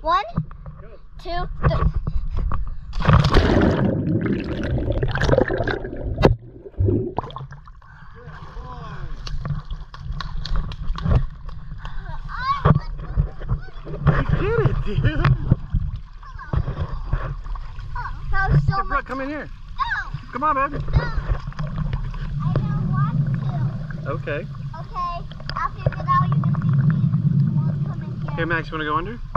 1, 2, 3. You did it, dude. That was so Hey, much. Brooke, come in here. No. Come on, baby. No. I don't want to. Okay. Okay. After you get out, you're going to be seeing one come in here. Hey, Max, you want to go under?